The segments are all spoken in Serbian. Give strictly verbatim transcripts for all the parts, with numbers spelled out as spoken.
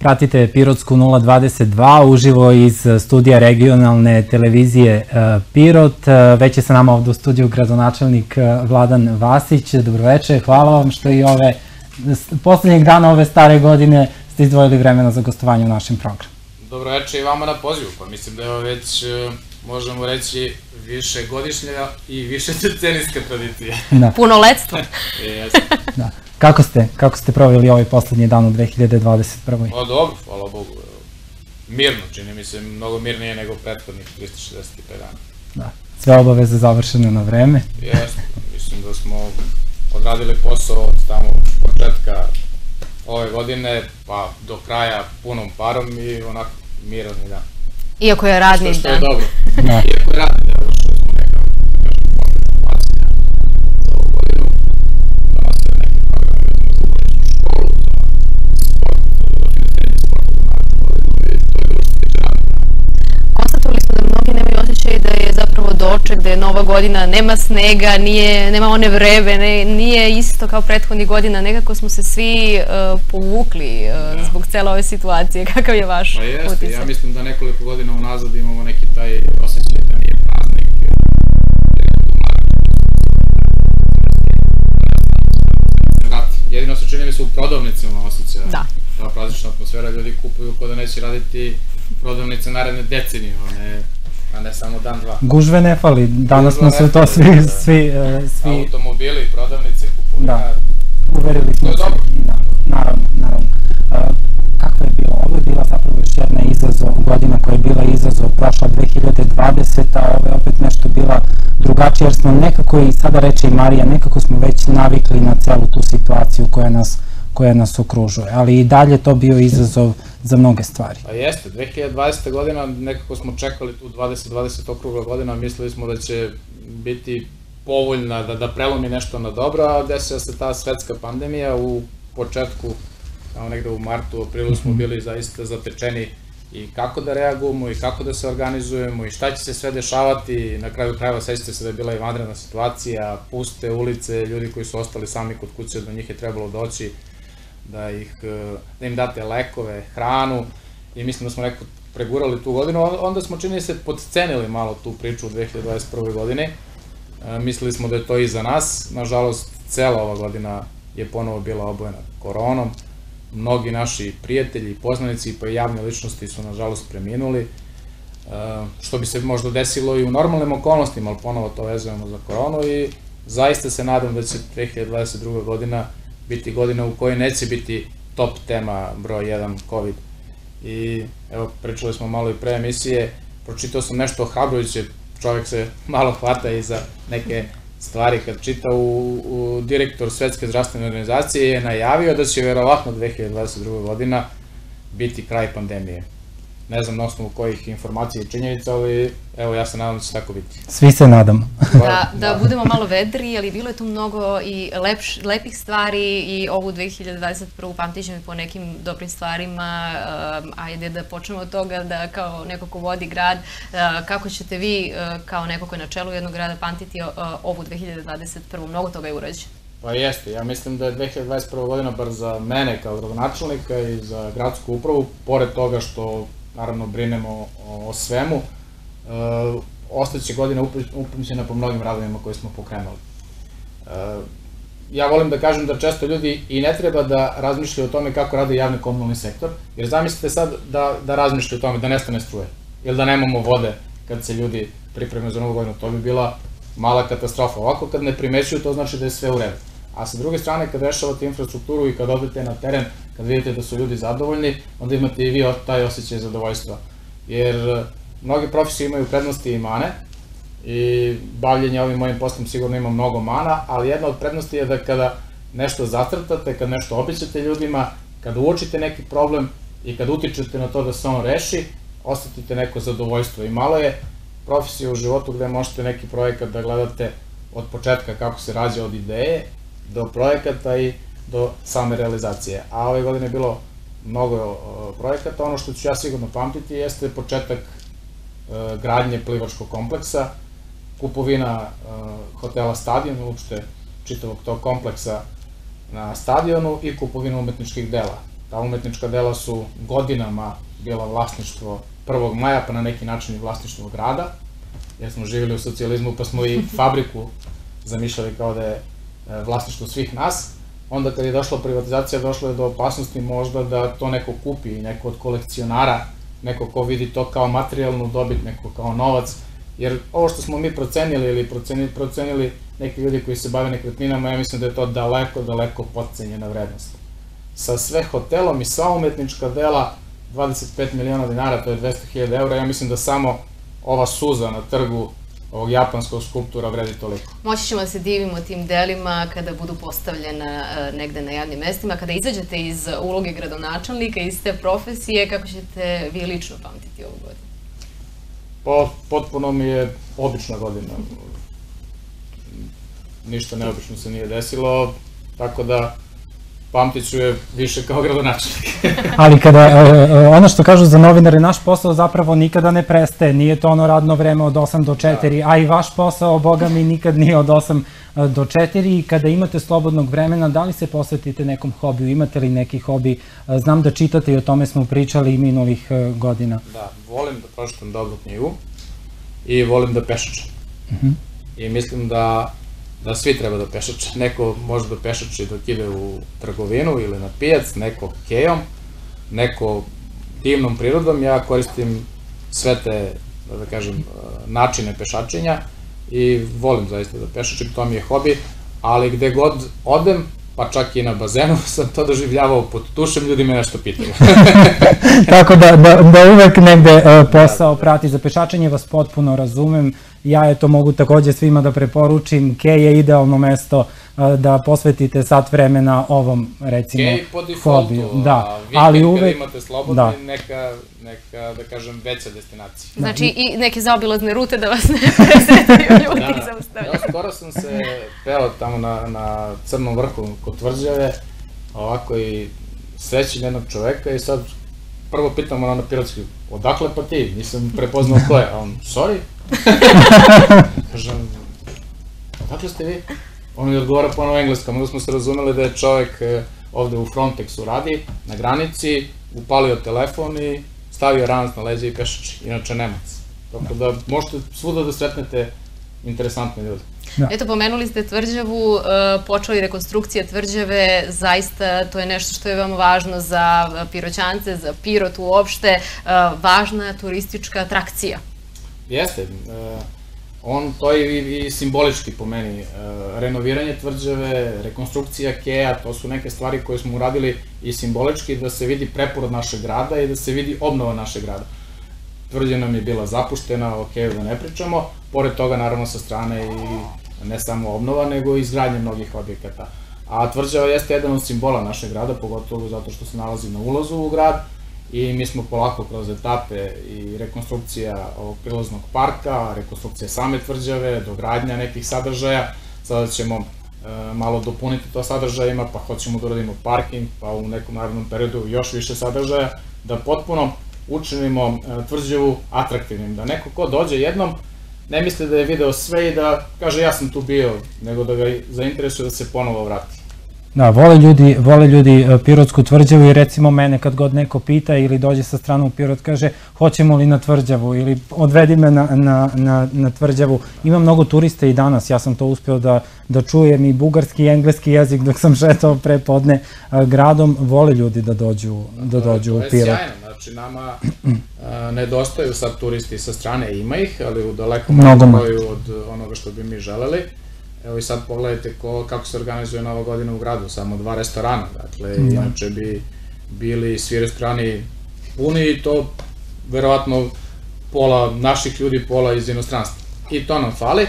Pratite Pirotsku nula dvadeset dva uživo iz studija regionalne televizije Pirot. Već je sa nama ovde u studiju gradonačelnik Vladan Vasić. Dobroveče, hvala vam što i ove poslednjeg dana ove stare godine ste izdvojili vremena za gostovanje u našem programu. Dobroveče i vama na pozivu, pa mislim da je ovo već, možemo reći, višegodišnja i višedecenijska tradicija. Punoletstvo. Da. Kako ste, kako ste proveli ovaj poslednji dan u dve hiljade dvadeset prvoj. Pa dobro, hvala Bogu. Mirno, čini mi se, mnogo mirnije nego prethodnih trista šezdeset pet dana. Da. Sve obaveze završene na vreme. Jeste, mislim da smo odradili posao od tamo početka ove godine, pa do kraja punom parom i onako miran i dan. Iako je radni dan. Što je dobro. Iako je radni dan, ušli smo neka informacija za ovu godinu. Donosili neki program za uličnu školu, za sport, za finansiranje sporta za narednu godinu i to je bilo stiče radni dan. Konstatovali smo da mnogi nemaju osjećaj da je zapravo doček, da je nova godina, nema snega, nema one vrebe, nije isto kao prethodnih godina, nekako smo se svi povukli zbog cele ove situacije. Kakav je vaš utisak? Pa jeste, ja mislim da nekoliko godina unazad imamo neki taj osjećaj da nije praznik. Jedino se čini mi se u prodavnicama osjeća ta praznična atmosfera, ljudi kupuju ko da neće raditi prodavnice naredne decenije, a ne samo dan, dva. Gužve ne fali, danas smo se to svi... Automobili, prodavnice, kupovina. Da, uverili smo se. Naravno, naravno. Kako je bilo? Ovo je bila zapravo još jedna izazov, godina koja je bila izazov prošla dve hiljade dvadeseta, a ovo je opet nešto bila drugačija, jer smo nekako, i sada reče i Marija, nekako smo već navikli na celu tu situaciju koja nas koja nas okružuje, ali i dalje to bio izazov za mnoge stvari. Pa jeste, dve hiljade dvadeseta godina nekako smo čekali tu dvadeset dvadeset okrugla godina, mislili smo da će biti povoljna, da prelomi nešto na dobro, a desila se ta svetska pandemija u početku, tamo negde u martu, aprilu smo bili zaista zatečeni i kako da reagujemo i kako da se organizujemo i šta će se sve dešavati. Na kraju krajeva sećate se da je bila i vanredna situacija, puste ulice, ljudi koji su ostali sami kod kuće, do njih je trebalo doći, da im date lekove, hranu i mislim da smo nekako pregurali tu godinu. Onda smo, čini se, podcenili malo tu priču u dve hiljade dvadeset prvoj godini. Mislili smo da je to iza nas. Nažalost, cela ova godina je ponovo bila obojena koronom. Mnogi naši prijatelji, poznanici pa i javne ličnosti su nažalost preminuli, što bi se možda desilo i u normalnim okolnostima, ali ponovo to vezujemo za koronu i zaista se nadam da će dve hiljade dvadeset druga godina biti godina u kojoj neće biti top tema broj jedan COVID. I evo, pričali smo malo i pre emisije, pročitao sam nešto ohrabrujuće, čovjek se malo hvata i za neke stvari kad čita, u direktor Svetske zdravstvene organizacije je najavio da će verovatno dve hiljade dvadeset druga godina biti kraj pandemije. Ne znam na osnovu kojih informacija i činjenica, ali evo ja se nadam da će tako biti. Svi se nadamo. Da budemo malo vedri, ali bilo je tu mnogo i lepih stvari i ovu dve hiljade dvadeset prvu pamtićemo po nekim dobrim stvarima. Ajde da počnemo od toga da kao neko ko vodi grad, kako ćete vi kao neko ko je na čelu jednog grada pamtiti ovu dve hiljade dvadeset prvu? Mnogo toga je urađeno. Pa jeste, ja mislim da je dve hiljade dvadeset prva godina bar za mene kao gradonačelnika i za gradsku upravu, pored toga što naravno brinemo o svemu, ostaće godina upamćena po mnogim radovima koje smo pokrenuli. Ja volim da kažem da često ljudi i ne treba da razmišljaju o tome kako radi javni komunalni sektor, jer zamislite sad da razmišljaju o tome da nestane struje ili da nemamo vode kad se ljudi pripremaju za novu godinu, to bi bila mala katastrofa. Ovako kad ne primećuju, to znači da je sve u redu. A sa druge strane, kad rešavate infrastrukturu i kad odete na teren, kad vidite da su ljudi zadovoljni, onda imate i vi taj osjećaj zadovoljstva. Jer mnoge profesije imaju prednosti i mane i bavljenje ovim mojim poslom sigurno ima mnogo mana, ali jedna od prednosti je da kada nešto zacrtate, kad nešto obećate ljudima, kada uočite neki problem i kad utičete na to da se on reši, osetite neko zadovoljstvo. I malo je profesije u životu gde možete neki projekat da gledate od početka kako se rađa od ideje do projekata i do same realizacije. A ove godine je bilo mnogo projekata. Ono što ću ja sigurno pamtiti jeste početak gradnje plivačkog kompleksa, kupovina hotela Stadion, uopšte čitavog tog kompleksa na stadionu i kupovina umetničkih dela. ta umetnička dela su godinama bila vlasništvo prvog maja, pa na neki način i vlasništvo grada, jer smo živjeli u socijalizmu, pa smo i fabriku zamišljali kao da je vlasništvo svih nas. Onda kad je došla privatizacija, došlo je do opasnosti možda da to neko kupi, neko od kolekcionara, neko ko vidi to kao materijalnu dobit, neko kao novac, jer ovo što smo mi procenili ili procenili neki ljudi koji se bave nekretninama, ja mislim da je to daleko, daleko potcenjena vrednost. Sa sve hotelom i sva umetnička dela, dvadeset pet miliona dinara, to je dvesta hiljada eura, ja mislim da samo ova suza na trgu ovog japanskog skulptura vredi toliko. Moći ćemo da se divimo tim delima kada budu postavljena negde na javnim mestima, kada izađete iz uloge gradonačelnika, iz te profesije, kako ćete vi lično pamtiti ovu godinu? Pa, potpuno mi je obična godina. Ništa neobično se nije desilo, tako da pamtit ću je više kao gradonačelnik. Ali kada, ono što kažu za novinare, naš posao zapravo nikada ne prestaje, nije to ono radno vreme od osam do četiri, a i vaš posao, boga mi, nikad nije od osam do četiri, i kada imate slobodnog vremena, da li se posvetite nekom hobiju, imate li neki hobi? Znam da čitate i o tome smo pričali i minulih godina. Da, volim da pročitam dobru knjigu i volim da pešačem. I mislim da da svi treba da pešače. Neko može da pešači dok ide u trgovinu ili na pijac, neko kejom, neko divnom prirodom. Ja koristim sve te, da kažem, načine pešačenja i volim zaista da pešačim, to mi je hobi, ali gde god odem, pa čak i na bazenu, sam to doživljavao pod tušem, ljudi me nešto pitaju. Tako da uvek negde posao prati. Za pešačenje vas potpuno razumem. Ja eto mogu takođe svima da preporučim, kej je idealno mesto da posvetite sat vremena ovom, recimo, hobiju. Kej po defaultu, a vikend kada imate slobodni, neka, da kažem, veća destinacija. Znači i neke zaobilazne rute da vas ne presretaju ljudi i zaustavljaju. Da, skoro sam se peo tamo na Crnom vrhu kod Tvrđave, ovako i srećim jednog čoveka i sad prvo pitam ono na pirotski, odakle pa ti? Nisam prepoznao ko je, a on, sorry. Kažem, odakle ste vi? On mi odgovara po ono engleskom, onda smo se razumeli da je čovek ovde u Frontexu radi, na granici, upalio telefon i stavio ranac na leđe i pešači, inače Nemac. Tako da možete svuda da sretnete interesantne ljude. Eto, pomenuli ste Tvrđavu, počeli rekonstrukcija Tvrđave, zaista to je nešto što je veoma važno za Piroćance, za Pirot uopšte, važna turistička atrakcija. Jeste, on to je i simbolički po meni. Renoviranje Tvrđave, rekonstrukcija keja, to su neke stvari koje smo uradili i simbolički da se vidi preporod našeg grada i da se vidi obnova našeg grada. Tvrđava nam je bila zapuštena, o keju da ne pričamo, pored toga naravno sa strane i ne samo obnova, nego i izgradnje mnogih objekata. A Tvrđava jeste jedan od simbola našeg grada, pogotovo zato što se nalazi na ulazu u grad, i mi smo polako kroz etape i rekonstrukcija ovog prilaznog parka, rekonstrukcija same Tvrđave, dogradnja nekih sadržaja. Sada ćemo malo dopuniti to sadržajima, pa hoćemo da uradimo parking, pa u nekom narednom periodu još više sadržaja, da potpuno učinimo Tvrđavu atraktivnim, da neko ko dođe jednom ne misli da je video sve i da kaže ja sam tu bio, nego da ga zainteresuje da se ponovo vrati. Da, vole ljudi, vole ljudi Pirotsku Tvrđavu i recimo mene kad god neko pita ili dođe sa strane u Pirot kaže hoćemo li na Tvrđavu ili odvedi me na Tvrđavu. Ima mnogo turista i danas, ja sam to uspeo da čujem i bugarski i engleski jezik dok sam šetao pre podne gradom, vole ljudi da dođu u Pirot. To je sjajno, znači nama nedostaju sad turisti sa strane, ima ih, ali u dalekom broju od onoga što bi mi želeli. Evo i sad pogledajte kako se organizuje Nova godina u gradu, samo dva restorana, dakle, inače bi bili svi restorani puni i to verovatno pola naših ljudi, pola iz inostranstva. I to nam fali.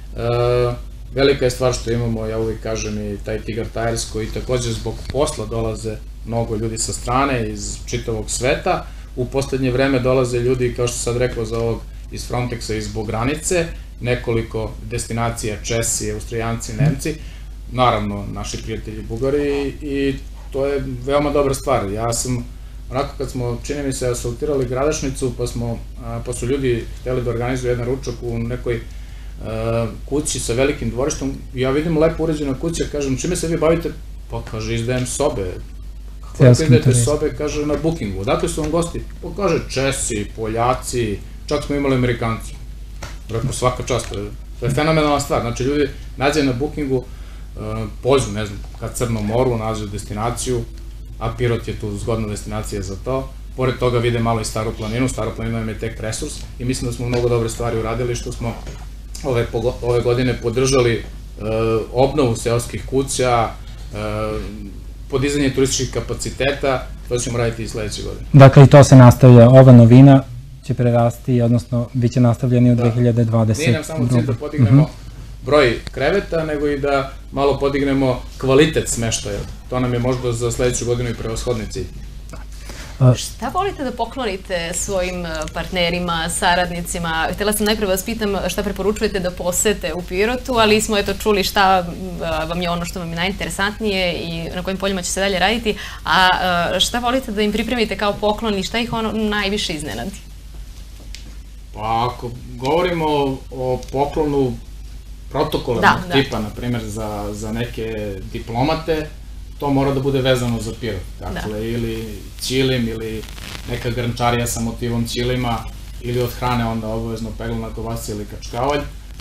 Velika je stvar što imamo, ja uvijek kažem, i taj Tigar Tires koji također zbog posla dolaze mnogo ljudi sa strane iz čitavog sveta. U poslednje vreme dolaze ljudi, kao što sad rekao, za ovog iz Frontexa i zbog granice, nekoliko destinacija, Česi, Austrijanci, Nemci, naravno naši prijatelji Bugari i to je veoma dobra stvar. Ja sam, onako kad smo, čini mi se, asfaltirali Gradašnicu, pa su ljudi hteli da organizuju jedan ručak u nekoj kući sa velikim dvorištom, ja vidim lepo uređena kuća, kažem, čime se vi bavite? Pa kaže, izdajem sobe. kako idete sobe, kaže, na Bookingu. Odakle su vam gosti? Pa kaže, Česi, Poljaci, čak smo imali Amerikanci. Rekao, svaka čast, to je fenomenalna stvar. Znači, ljudi nađe na Bookingu, pođu, ne znam, ka Crnom moru, nađu destinaciju, a Pirot je tu zgodna destinacija za to. Pored toga vide malo i Staru planinu, Stara planina im je tek resurs i mislim da smo mnogo dobre stvari uradili što smo ove godine podržali obnovu seoskih kuća, podizanje turističkih kapaciteta, to ćemo raditi i sledeće godine. Dakle, i to se nastavlja, ova novina će prerasti, odnosno bit će nastavljeni u dve hiljade dvadeset druge. Nije nam samo cilj da podignemo broj kreveta, nego i da malo podignemo kvalitet smeštaja. To nam je možda za sledeću godinu i prevashodni cilj. Šta volite da poklonite svojim partnerima, saradnicima? Htela sam najpre vas pitam šta preporučujete da posete u Pirotu, ali smo eto čuli šta vam je ono što vam je najinteresantnije i na kojim poljima će se dalje raditi, a šta volite da im pripremite kao poklon i šta ih ono najviše iznenadi? Pa ako govorimo o poklonu protokolarnog tipa, na primjer za neke diplomate, to mora da bude vezano za Pirot. Dakle, ili ćilim, ili neka grančarija sa motivom ćilima, ili od hrane onda obavezno peglana kobasica ili kačkavalj,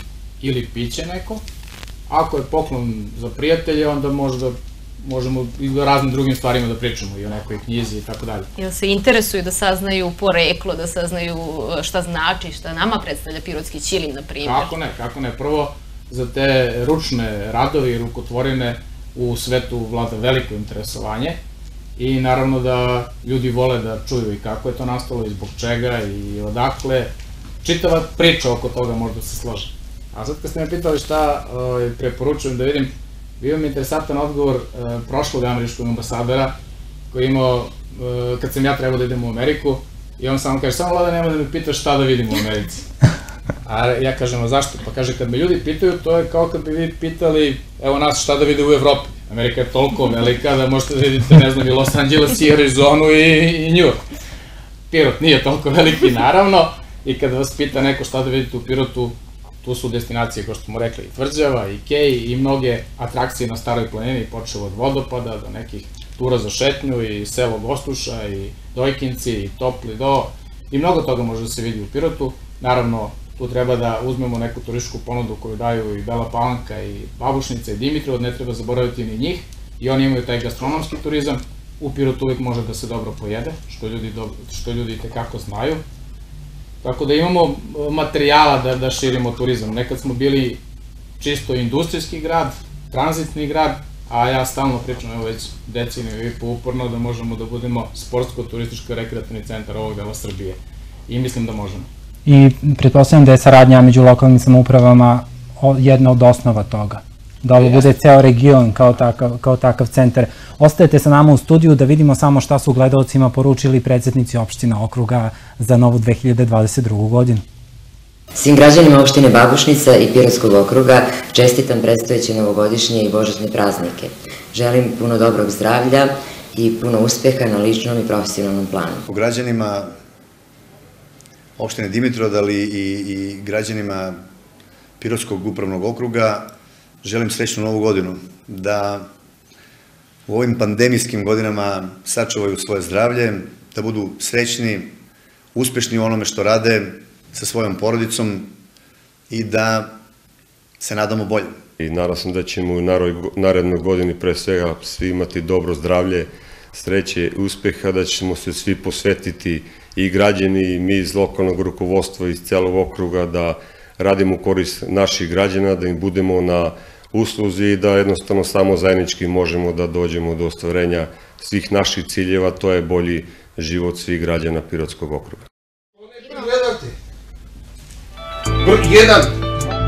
ili piće neko. Ako je poklon za prijatelje, onda možda možemo i o raznim drugim stvarima da pričamo, i o nekoj knjizi i tako dalje. Jel se interesuju da saznaju poreklo, da saznaju šta znači, šta nama predstavlja pirotski ćilim, na primjer? Kako ne, kako ne. Prvo, za te ručne radove i rukotvorine u svetu vlada veliko interesovanje i naravno da ljudi vole da čuju i kako je to nastalo i zbog čega i odakle. Čitava priča oko toga možda se složi. A sad kad ste me pitali šta preporučujem da vidim, bio mi interesantan odgovor prošlog američkog ambasadora koji je imao, kad sam ja trebao da idem u Ameriku, i on samo kaže, samo Vlada nema da me pitaš šta da vidim u Americi. A ja kažem, a zašto? Pa kaže, kad me ljudi pitaju, to je kao kad bi vi pitali, evo nas, šta da vide u Evropi. Amerika je toliko velika da možete da vidite, ne znam, i Los Angeles, i Arizonu, i New York. Pirot nije toliko veliki, naravno, i kada vas pita neko šta da vidite u Pirotu, tu su destinacije, kao što smo rekli, i Tvrđava, i Kej, i mnoge atrakcije na Staroj planini, počeo od vodopada do nekih tura za šetnju, i selo Gostuša, i Dojkinci, i Topli do, i mnogo toga može da se vidi u Pirotu. Naravno, tu treba da uzmemo neku turističku ponudu koju daju i Bela Palanka, i Babušnica, i Dimitrov, ne treba zaboraviti ni njih, i oni imaju taj gastronomski turizam. U Pirotu uvijek može da se dobro pojede, što ljudi itekako znaju. Tako da imamo materijala da širimo turizam. Nekad smo bili čisto industrijski grad, tranzitni grad, a ja stalno pričam, evo već deceniju i po uporno, da možemo da budemo sportsko-turističko-rekreativni centar ovog dela Srbije. I mislim da možemo. I pretpostavljam da je saradnja među lokalnim samoupravama jedna od osnova toga. Da ovo bude ceo region kao takav centar. Ostajete sa nama u studiju da vidimo samo šta su gledalcima poručili predsjednici opština okruga za novu dve hiljade dvadeset drugu godinu. Svim građanima opštine Babušnica i Pirotskog okruga čestitam predstojeće novogodišnje i božićne praznike. Želim puno dobrog zdravlja i puno uspeha na ličnom i profesionalnom planu. Po građanima opštine Dimitrovgrad i građanima Pirotskog upravnog okruga želim srećnu novu godinu, da u ovim pandemijskim godinama sačuvaju svoje zdravlje, da budu srećni, uspešni u onome što rade sa svojom porodicom i da se nadamo bolje. I nadam sam da ćemo u narednoj godini pre svega svi imati dobro zdravlje, sreće i uspeha, da ćemo se svi posvetiti i građani i mi iz lokalnog rukovodstva iz celog okruga da radimo u korist naših građana, da im budemo na usluzi i da jednostavno samo zajednički možemo da dođemo do ostvarenja svih naših ciljeva, to je bolji život svih građana Pirotskog okruga. Jedan.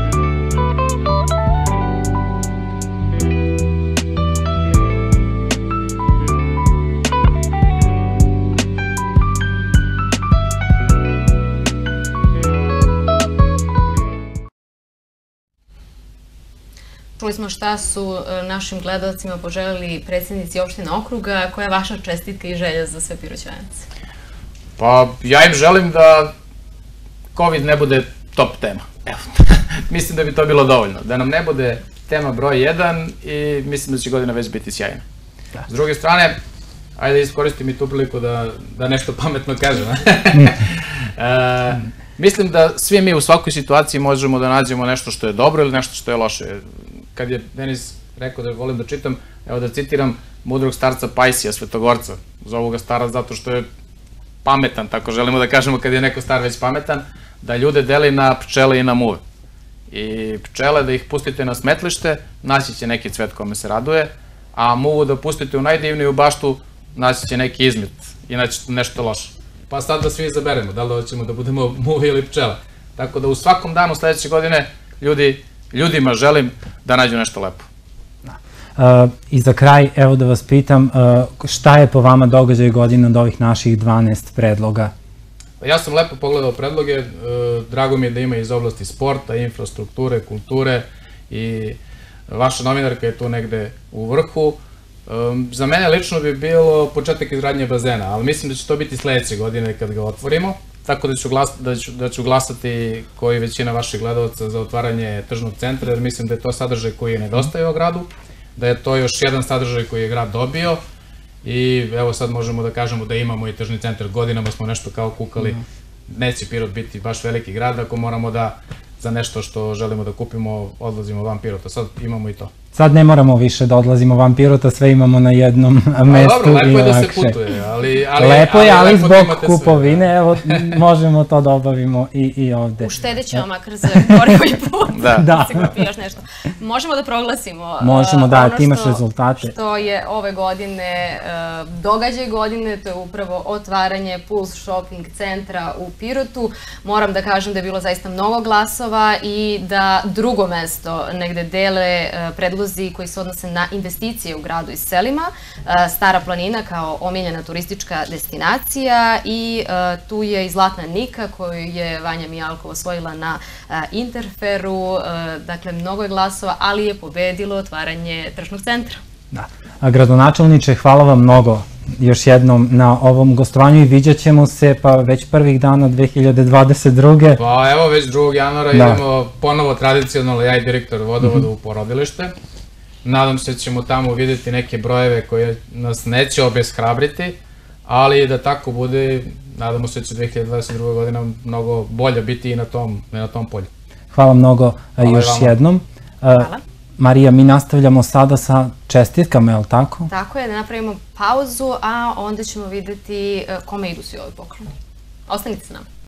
Čuli smo šta su našim gledalcima poželjeli predsjednici opština okruga. Koja je vaša čestitka i želja za sve Piroćance? Pa, ja im želim da COVID ne bude top tema. Evo, mislim da bi to bilo dovoljno. Da nam ne bude tema broj jedan i mislim da će godina već biti sjajna. S druge strane, ajde iskoristim i tu priliku da nešto pametno kažem. Mislim da svi mi u svakoj situaciji možemo da nađemo nešto što je dobro ili nešto što je loše. Kad je Denis rekao da volim da čitam, evo da citiram mudrog starca Pajsija, Svetogorca. Zovu ga starac zato što je pametan, tako želimo da kažemo kad je neko star već pametan, da ljude deli na pčele i na muve. I pčele da ih pustite na smetlište, naći će neki cvet kome se raduje, a muvu da pustite u najdivniju baštu, naći će neki izmet i naći nešto loše. Pa sad da svi izaberemo, da li hoćemo da budemo muve ili pčele. Tako da u svakom danu sledeće godine ljudima želim da nađu nešto lepo. I za kraj, evo da vas pitam, šta je po vama događaj godine od ovih naših dvanaest predloga? Ja sam lepo pogledao predloge, drago mi je da ima iz oblasti sporta, infrastrukture, kulture i vaša novinarka je tu negde u vrhu. Za mene lično bi bilo početak izgradnje bazena, ali mislim da će to biti sledeće godine kad ga otvorimo, tako da ću glasati koji većina vaših gledalaca za otvaranje tržnog centra, jer mislim da je to sadržaj koji je nedostaje u gradu, da je to još jedan sadržaj koji je grad dobio i evo sad možemo da kažemo da imamo i tržni centar. Godinama smo nešto kao kukali, neće Pirot biti baš veliki grad ako moramo da za nešto što želimo da kupimo odlazimo van Pirota. Sad imamo i to. Sad ne moramo više da odlazimo van Pirota, sve imamo na jednom mestu. Dobro, lepo je da se putuje, ali... Lepo je, ali zbog kupovine, evo, možemo to da obavimo i ovde. Uštedit ćemo makar za gorivo i put, da se kupi još nešto. Možemo da proglasimo Možemo, da, ti imaš rezultate. Ono što je ove godine događaj godine, to je upravo otvaranje Puls shopping centra u Pirotu. Moram da kažem da je bilo zaista mnogo glasova i da drugo mesto negde dele predlozi koji se odnose na investicije u gradu i selima, Stara planina kao omiljena turistička destinacija i tu je i Zlatna Nika koju je Vanja Mijalkov osvojila na Interferu, dakle mnogo je glasova, ali je pobedilo otvaranje tržnog centra. Da. Gradonačelniče, hvala vam mnogo još jednom na ovom gostovanju i viđat ćemo se pa već prvih dana dve hiljade dvadeset druge. Pa evo već drugog januara idemo ponovo tradicionalno, ja i direktor vodovoda u porodilište. Nadam se da ćemo tamo vidjeti neke brojeve koje nas neće obeshrabriti, ali da tako bude, nadamo se da će dve hiljade dvadeset druga godina mnogo bolja biti i na tom polju. Hvala mnogo još jednom. Hvala. Marija, mi nastavljamo sada sa čestitkama, je li tako? Tako je, da napravimo pauzu, a onda ćemo vidjeti kome idu svi ovi pokloni. Ostanite s nama.